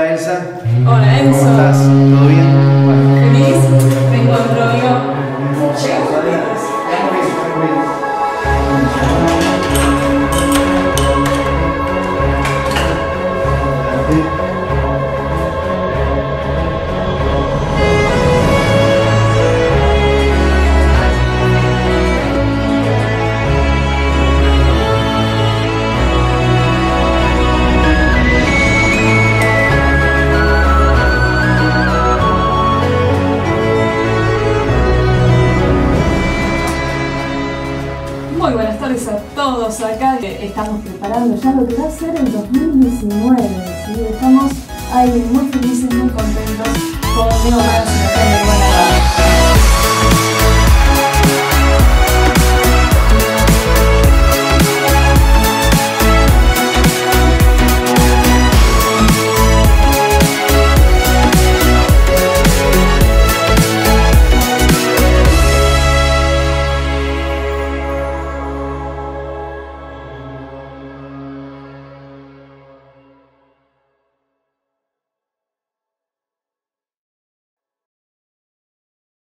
Hola Elsa. Hola Enzo. ¿Cómo estás? ¿Todo bien? Bueno. Feliz, me encuentro yo. Llegamos todavía. Estamos bien, estamos bien. Muy buenas tardes a todos acá. Estamos preparando ya lo que va a ser el 2019. ¿Sí? Estamos ahí muy felices, muy contentos con Neo Más acá en Urbana.